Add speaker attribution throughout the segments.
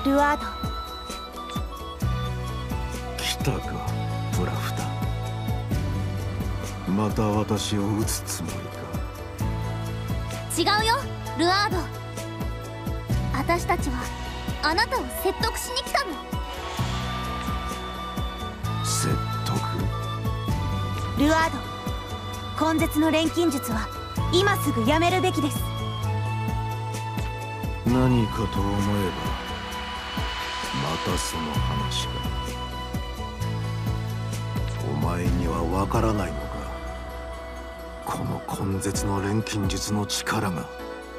Speaker 1: ルワード。
Speaker 2: 来たか、プラフタ。また私を撃つつもりか。
Speaker 3: 違うよ、ルアード。私たちはあなたを説得しに来たの。
Speaker 2: 説得？
Speaker 1: ルアード、根絶の錬金術は今すぐやめるべきです。
Speaker 2: 何かと思えばまたその話か。お前にはわからないのか、この根絶の錬金術の力が。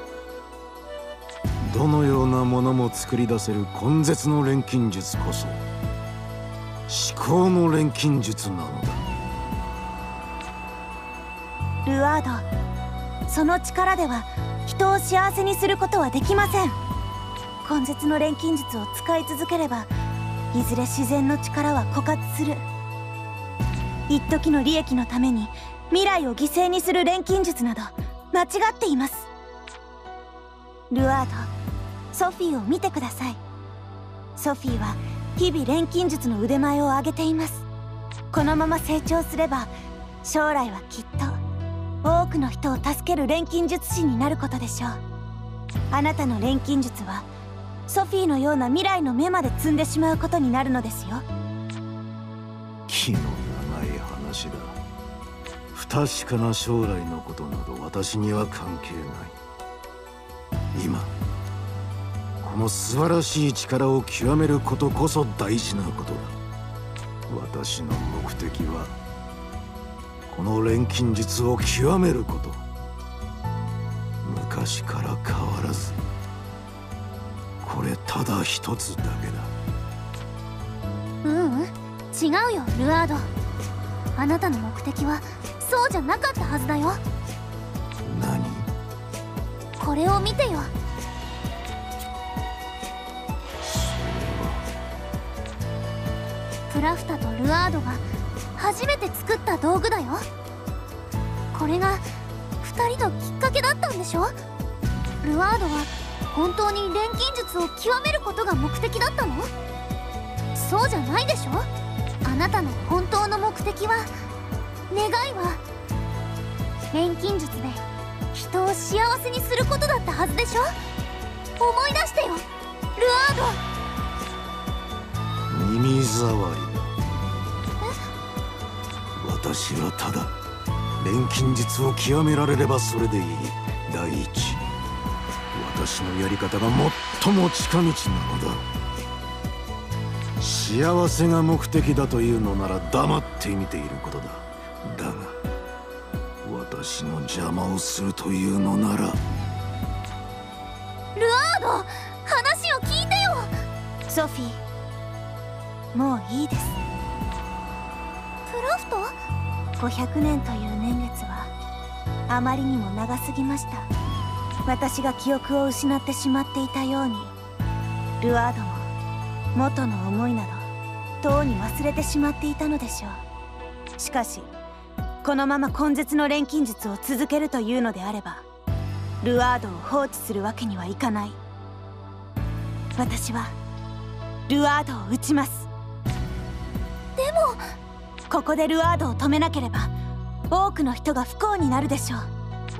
Speaker 2: どのようなものも作り出せる根絶の錬金術こそ至高の錬金術なのだ。
Speaker 1: ルアード、その力では人を幸せにすることはできません。根絶の錬金術を使い続ければいずれ自然の力は枯渇する。一時の利益のために未来を犠牲にする錬金術など間違っています。ルアード、ソフィーを見てください。ソフィーは日々錬金術の腕前を上げています。このまま成長すれば将来はきっと多くの人を助ける錬金術師になることでしょう。あなたの錬金術はソフィーのような未来の目まで摘んでしまうことになるのですよ。
Speaker 2: 気の長い話だ。不確かな将来のことなど私には関係ない。今この素晴らしい力を極めることこそ大事なことだ。私の目的はこの錬金術を極めること。昔から変わらずこれただ一つだけだ。
Speaker 3: ううん、違うよルアード。あなたの目的はそうじゃなかったはずだよ。
Speaker 2: 何？
Speaker 3: これを見てよ。プラフタとルアードが初めて作った道具だよ。これが2人のきっかけだったんでしょ。ルアードは本当に錬金術を極めることが目的だったの？そうじゃないでしょ。あなたの本当の目的は、願いは錬金術で人を幸せにすることだったはずでしょ。思い出してよルアード。
Speaker 2: 耳障りだ。私はただ錬金術を極められればそれでいい。第一、私のやり方が最も近道なのだ。幸せが目的だというのなら黙って見ていることだ。だが私の邪魔をするというのなら。
Speaker 3: ルアード、話を聞いてよ。
Speaker 1: ソフィー、もういいです。
Speaker 3: プラフト
Speaker 1: ？500年という年月はあまりにも長すぎました。私が記憶を失ってしまっていたようにルアードも元の思いなどとうに忘れてしまっていたのでしょう。しかしこのまま根絶の錬金術を続けるというのであればルアードを放置するわけにはいかない。私はルアードを撃ちます。
Speaker 3: でも
Speaker 1: ここでルアードを止めなければ多くの人が不幸になるでしょう。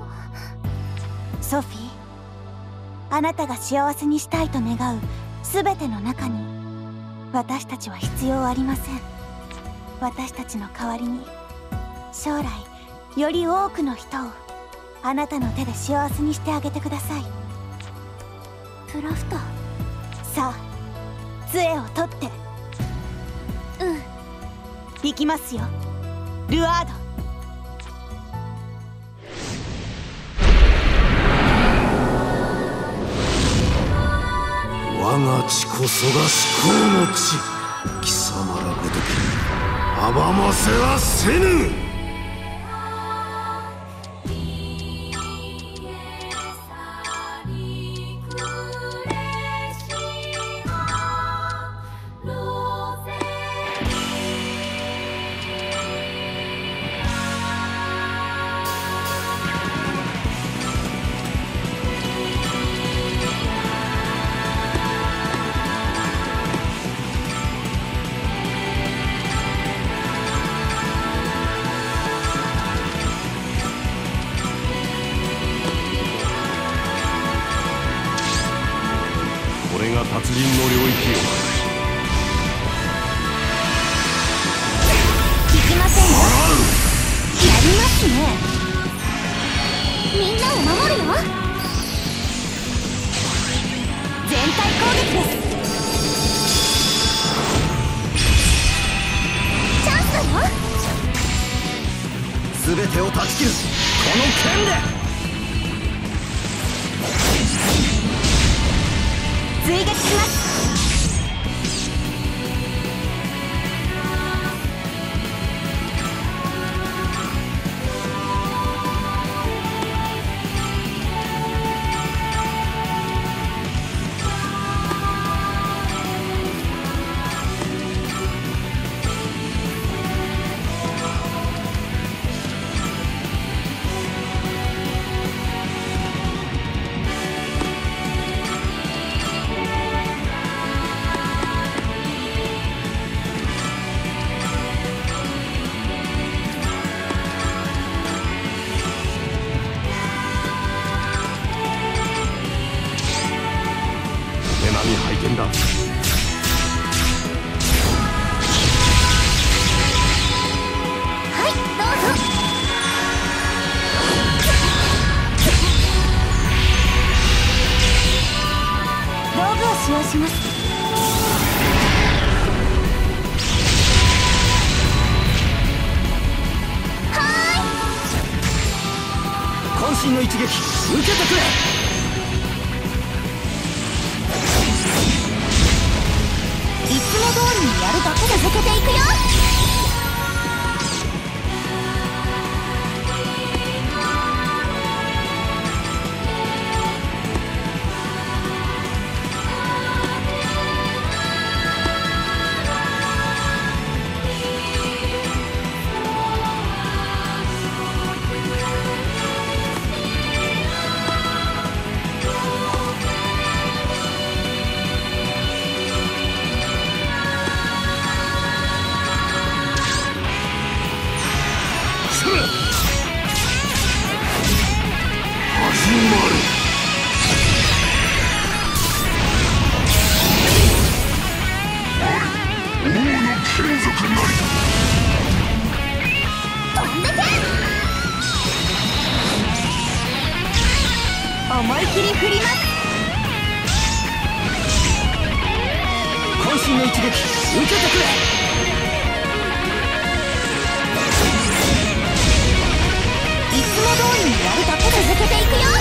Speaker 1: ソフィー、あなたが幸せにしたいと願う全ての中に私たちは必要ありません。私たちの代わりに将来より多くの人をあなたの手で幸せにしてあげてください。
Speaker 3: プラフト。
Speaker 1: さあ杖を取って。
Speaker 3: うん。
Speaker 1: 行きますよルアード。
Speaker 2: 我が地こそが至高の地。貴様らごときに阻ませはせぬ。 全てを断ち切るこの剣で。
Speaker 1: 追撃します。使用します。
Speaker 2: 渾身の一撃受けてくれ。
Speaker 3: いつも通りにやるだけで続けていくよ。
Speaker 1: 思い切り振ります。
Speaker 2: 渾身の一撃受けてくれ。
Speaker 3: いつも通りにやるだけで続けていくよ。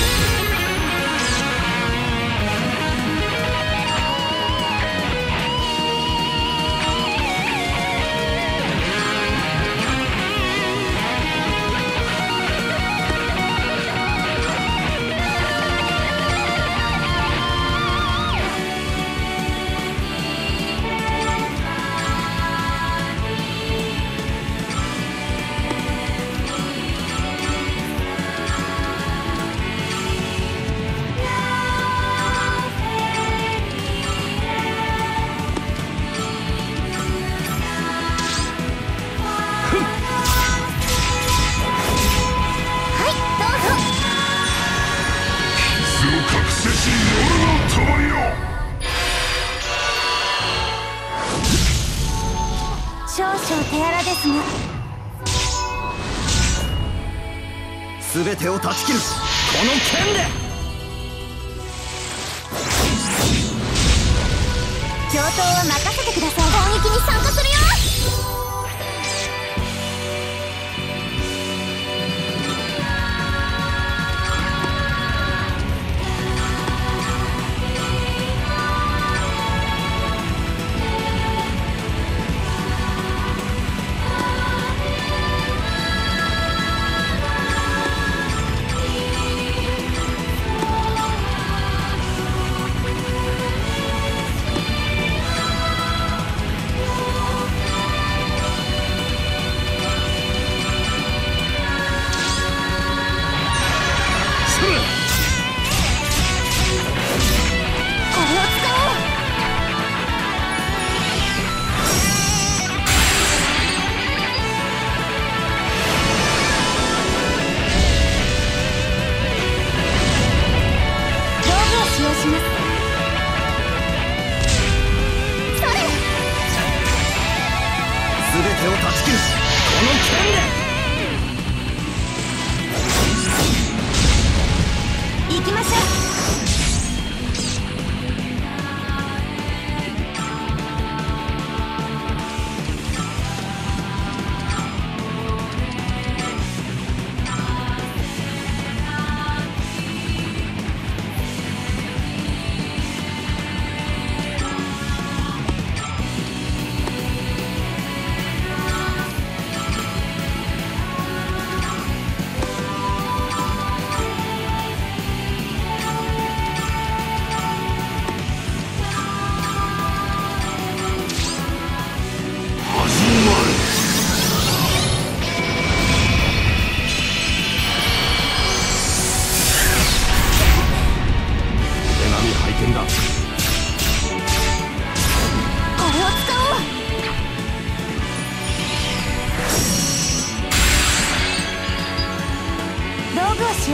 Speaker 1: 少々手荒ですが、
Speaker 2: 全てを断ち切るこの剣で。
Speaker 1: 上等は任せてください。
Speaker 3: 攻撃に参加するよ。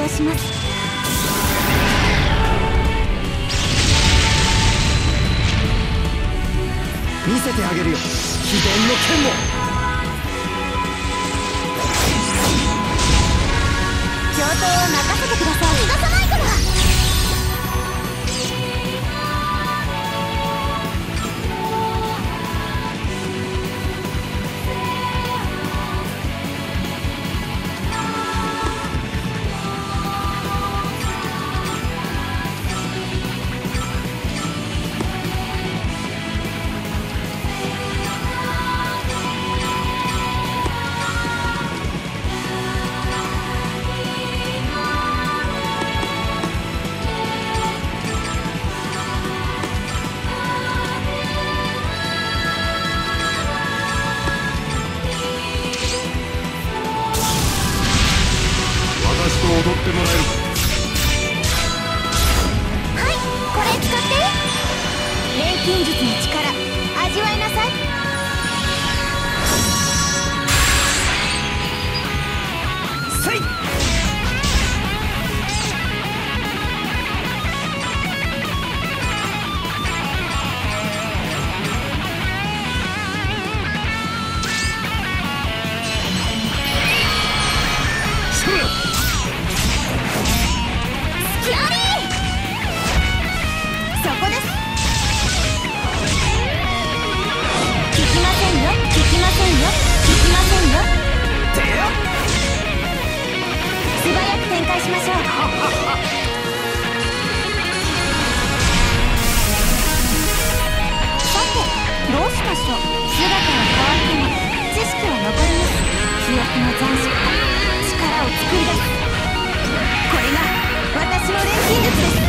Speaker 1: 返します。
Speaker 4: 見せてあげるよ、秘伝の剣を。
Speaker 1: 上等を任せてください。
Speaker 3: 逃がさないから。
Speaker 2: 踊ってもらえるか。
Speaker 3: はい、これ使って。
Speaker 1: 錬金術の力味わいなさい。
Speaker 4: せい。
Speaker 1: 素早く展開しましょう。さて、どうしましょう。姿は変わっても知識は残ります。記憶の残滓から力を作り出す。これが私の錬金術です。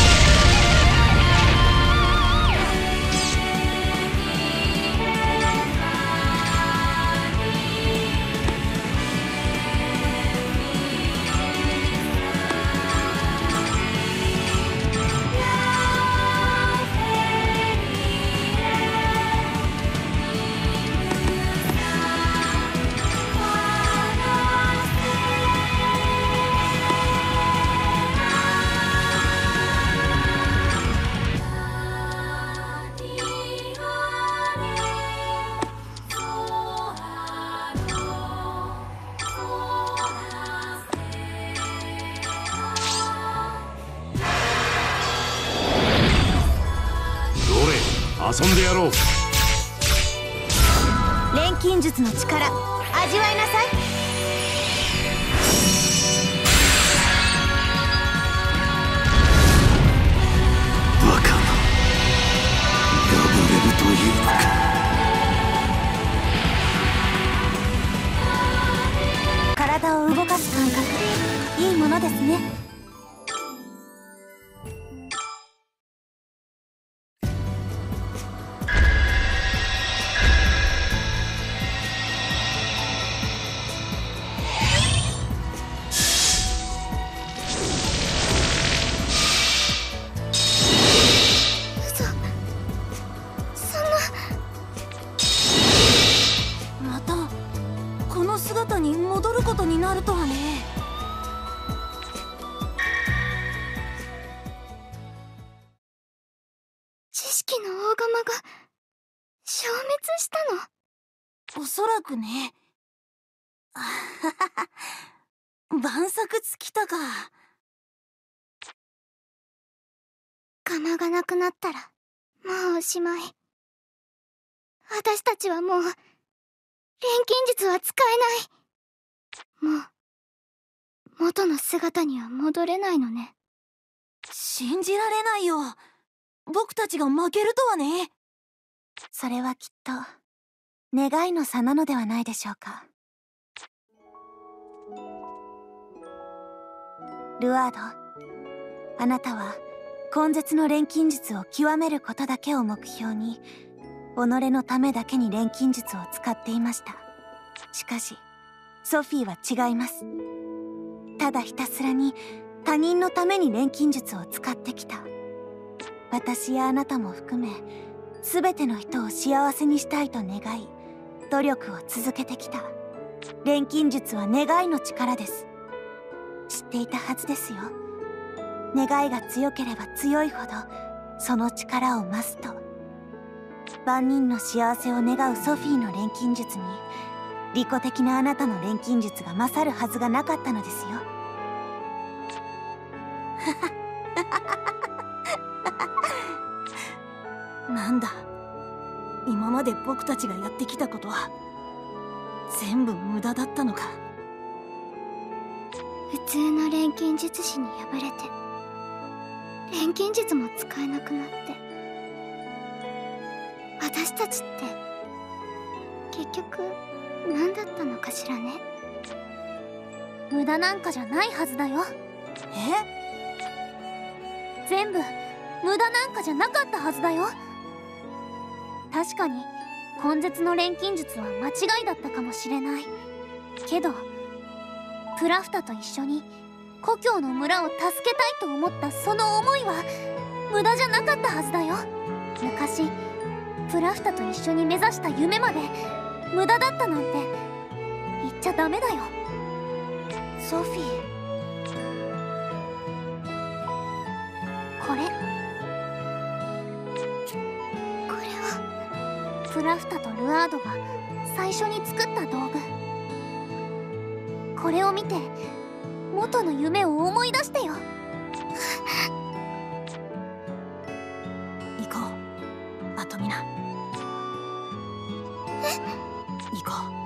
Speaker 2: 遊んでやろう。
Speaker 1: 錬金術の力味わいなさい。
Speaker 2: バカな、破れるというのか。
Speaker 1: 体を動かす感覚、いいものですね。姿に戻ることになるとはね。
Speaker 3: 知識の大釜が消滅したの？
Speaker 1: おそらくね。万策尽きたか。
Speaker 3: 釜がなくなったらもうおしまい。私たちはもう錬金術は使えない。もう元の姿には戻れないのね。
Speaker 1: 信じられないよ。僕たちが負けるとはね。それはきっと願いの差なのではないでしょうか。ルアード、あなたは根絶の錬金術を極めることだけを目標に己のためだけに錬金術を使っていました。しかしソフィーは違います。ただひたすらに他人のために錬金術を使ってきた。私やあなたも含め全ての人を幸せにしたいと願い努力を続けてきた。錬金術は願いの力です。 知っていたはずですよ。願いが強ければ強いほどその力を増すと。万人の幸せを願うソフィーの錬金術に利己的なあなたの錬金術が勝るはずがなかったのですよ。
Speaker 5: なんだ、今まで僕たちがやってきたことは全部無駄だったのか。
Speaker 3: 普通の錬金術師に敗れて錬金術も使えなくなって、私たちって結局何だったのかしらね。無駄なんかじゃないはずだよ。全部無駄なんかじゃなかったはずだよ。確かに根絶の錬金術は間違いだったかもしれないけど、プラフタと一緒に故郷の村を助けたいと思ったその思いは無駄じゃなかったはずだよ。昔プラフタと一緒に目指した夢まで無駄だったなんて言っちゃダメだよ。
Speaker 1: ソフィー、
Speaker 3: これはプラフタとルアードが最初に作った道具。これを見て元の夢を思い出してよ。
Speaker 5: 行こう、アトミナ。行こう。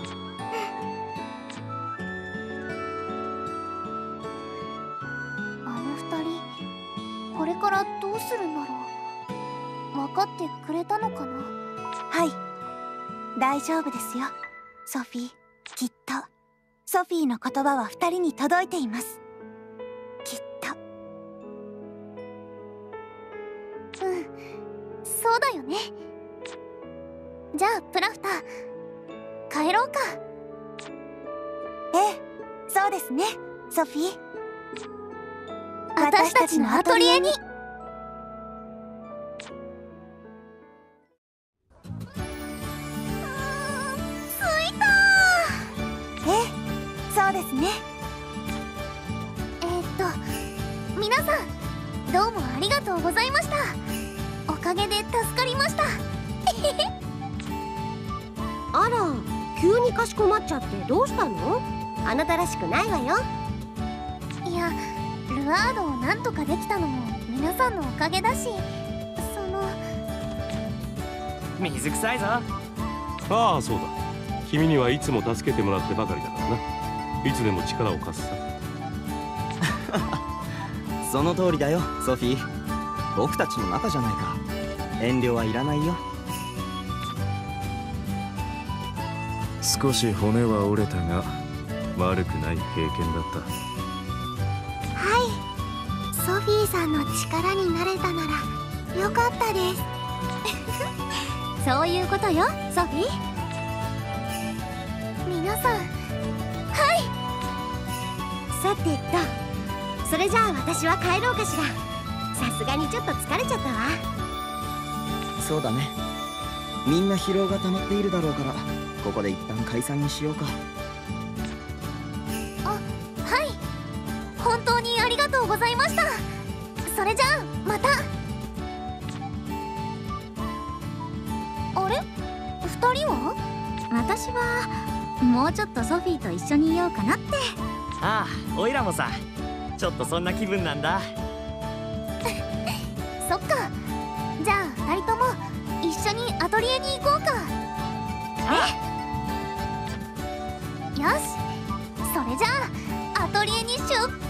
Speaker 3: あの二人これからどうするんだろう。分かってくれたのかな。
Speaker 1: はい、大丈夫ですよソフィー。きっとソフィーの言葉は2人に届いています。きっと。
Speaker 3: そうだよね。じゃあプラフタ帰ろうか。
Speaker 1: ええ、そうですねソフィー。
Speaker 3: 私たちのアトリエに。
Speaker 1: 着
Speaker 3: いた。
Speaker 1: ええ、そうですね。
Speaker 3: 皆さんどうもありがとうございました。おかげで助かりました。
Speaker 6: あら、急にかしこまっちゃってどうしたの？あなたらしくないわよ。
Speaker 3: いや、ルアードをなんとかできたのも皆さんのおかげだし、
Speaker 4: 水臭いぞ。
Speaker 7: ああ、そうだ。君にはいつも助けてもらってばかりだからな。いつでも力を貸すさ。
Speaker 4: その通りだよソフィー。僕たちの仲じゃないか。遠慮はいらないよ。
Speaker 2: 少し骨は折れたが悪くない経験だった。
Speaker 3: はい、ソフィーさんの力になれたならよかったです。そういうことよソフィー。皆さん、はい。
Speaker 6: さてと、それじゃあ私は帰ろうかしら。さすがにちょっと疲れちゃったわ。
Speaker 4: そうだね。みんな疲労が溜まっているだろうから、ここで一旦解散にしようか。
Speaker 3: はい、本当にありがとうございました。それじゃあまた。あれ、2人は？
Speaker 8: 私はもうちょっとソフィーと一緒にいようかなって。
Speaker 4: ああ、おいらもさ、ちょっとそんな気分なんだ。
Speaker 3: そっか。じゃあ2人とも一緒にアトリエに行こうか。よし、それじゃあアトリエに出発。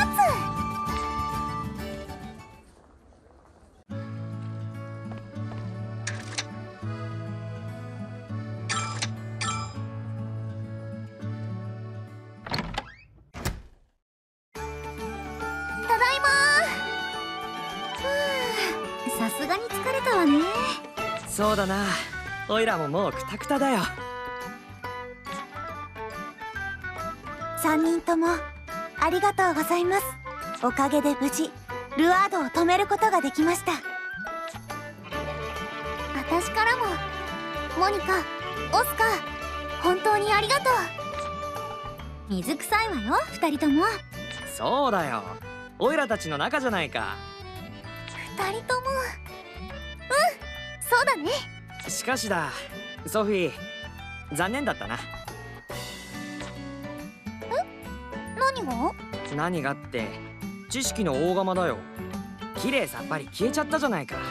Speaker 3: ただいまー。
Speaker 8: さすがに疲れたわね。
Speaker 4: そうだな。おいらももうクタクタだよ。
Speaker 1: 3人ともありがとうございます。おかげで無事ルアードを止めることができました。
Speaker 3: 私からもモニカ、オスカー、本当にありがとう。
Speaker 8: 水臭いわよ2人とも。
Speaker 9: そうだよ、オイラたちの仲じゃないか。
Speaker 3: 二人とも。そうだね。
Speaker 9: しかしだ、ソフィー、残念だったな。
Speaker 3: 何が？
Speaker 9: 何がって、知識の大釜だよ。綺麗さっぱり消えちゃったじゃないか。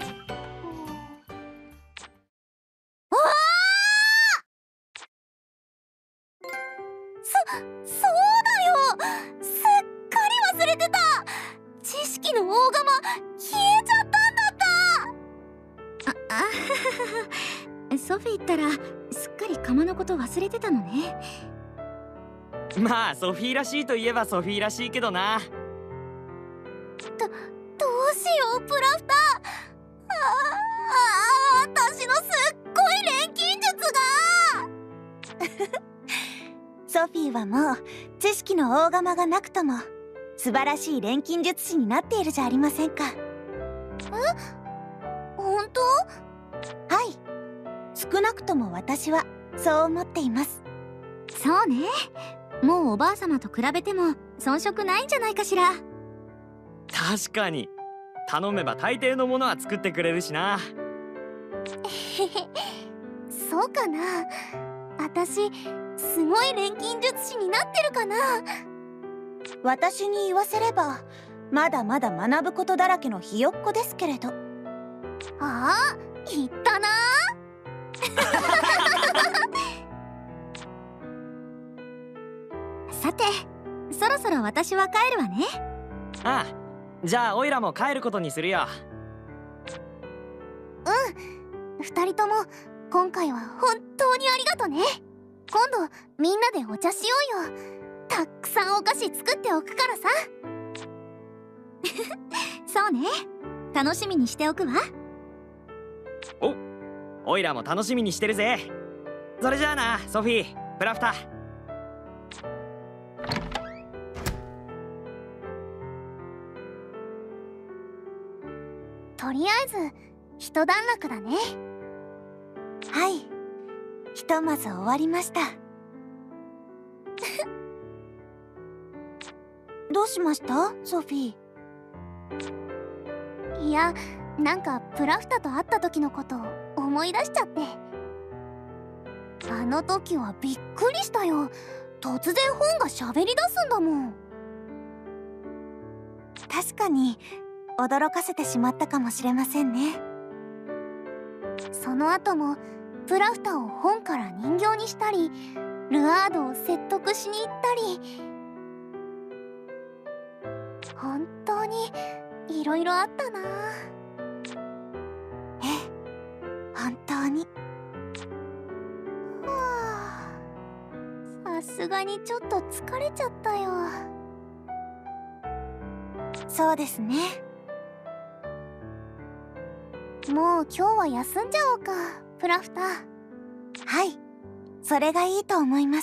Speaker 3: そうだよ、すっかり忘れてた。知識の大釜消えちゃったんだった。
Speaker 8: ソフィーったらすっかり釜のこと忘れてたのね。
Speaker 9: まあソフィーらしいといえばソフィーらしいけどな。
Speaker 3: どうしよう、プラフター。私のすっごい錬金術が
Speaker 1: ソフィーはもう知識の大釜がなくとも素晴らしい錬金術師になっているじゃありませんか。
Speaker 3: 本当？
Speaker 1: はい、少なくとも私はそう思っています。
Speaker 8: そうね、もうおばあ様と比べても遜色ないんじゃないかしら。
Speaker 9: 確かに、頼めば大抵のものは作ってくれるしな。
Speaker 3: そうかな。私すごい錬金術師になってるかな。
Speaker 1: 私に言わせればまだまだ学ぶことだらけのひよっこですけれど。
Speaker 3: ああ、言ったな。
Speaker 8: さて、そろそろ私は帰るわね。
Speaker 9: ああ、じゃあオイラも帰ることにするよ。
Speaker 3: 二人とも今回は本当にありがとね。今度みんなでお茶しようよ。たくさんお菓子作っておくからさ。
Speaker 8: そうね、楽しみにしておくわ。
Speaker 9: オイラも楽しみにしてるぜ。それじゃあな、ソフィー、プラフタ。
Speaker 3: とりあえず一段落だね。
Speaker 1: はい、ひとまず終わりました。どうしましたソフィー？
Speaker 3: いや、なんかプラフタと会った時のことを思い出しちゃって。あの時はびっくりしたよ。突然本が喋り出すんだもん。
Speaker 1: 確かに驚かせてしまったかもしれませんね。
Speaker 3: その後もプラフタを本から人形にしたり、ルアードを説得しに行ったり、本当にいろいろあったな。
Speaker 1: ええ、本当に。
Speaker 3: さすがにちょっと疲れちゃったよ。
Speaker 1: そうですね。
Speaker 3: もう今日は休んじゃおうか、プラフター。
Speaker 1: はい、それがいいと思います。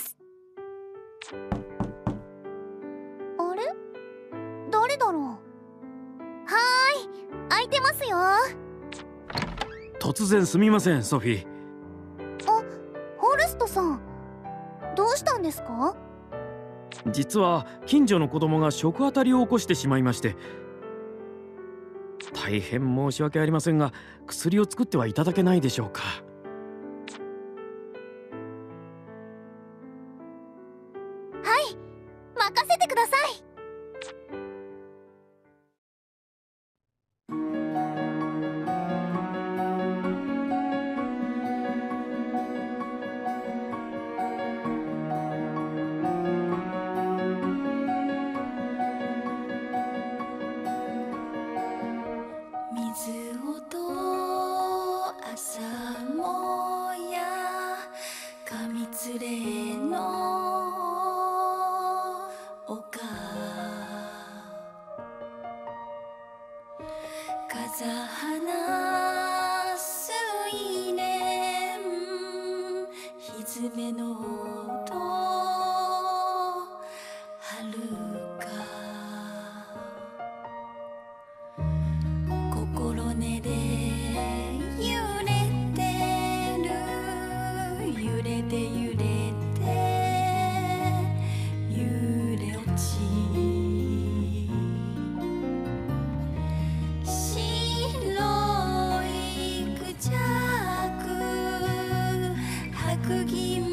Speaker 3: あれ？誰だろう。はーい、空いてますよ。
Speaker 10: 突然すみません、ソフィー。
Speaker 3: ホルストさん、どうしたんですか？
Speaker 10: 実は近所の子供が食当たりを起こしてしまいまして、大変申し訳ありませんが、薬を作ってはいただけないでしょうか。
Speaker 3: はい、任せてください。
Speaker 11: 水音朝もや上連れの丘風花水蓮ひづめの音遥か心根で揺れてる揺れて揺れて揺れ落ち釘